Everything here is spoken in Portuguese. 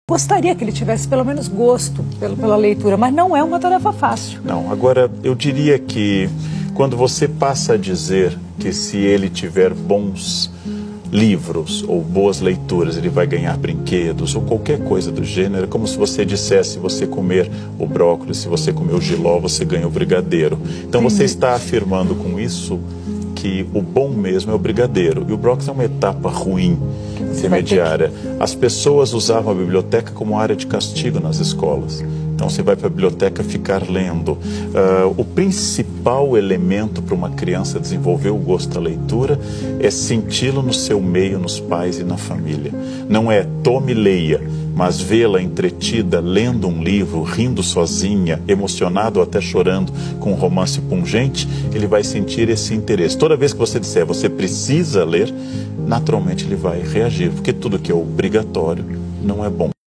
gostaria que ele tivesse pelo menos gosto pela leitura, mas não é uma tarefa fácil. Não, agora eu diria que quando você passa a dizer que se ele tiver bons livros ou boas leituras, ele vai ganhar brinquedos ou qualquer coisa do gênero, é como se você dissesse, se você comer o brócolis, se você comer o jiló, você ganha o brigadeiro. Então você está afirmando com isso que o bom mesmo é o brigadeiro. E o brócolis é uma etapa ruim, intermediária. As pessoas usavam a biblioteca como área de castigo nas escolas. Então você vai para a biblioteca ficar lendo. O principal elemento para uma criança desenvolver o gosto da leitura é senti-lo no seu meio, nos pais e na família. Não é tome e leia, mas vê-la entretida, lendo um livro, rindo sozinha, emocionado ou até chorando com um romance pungente, ele vai sentir esse interesse. Toda vez que você disser, você precisa ler, naturalmente ele vai reagir, porque tudo que é obrigatório não é bom.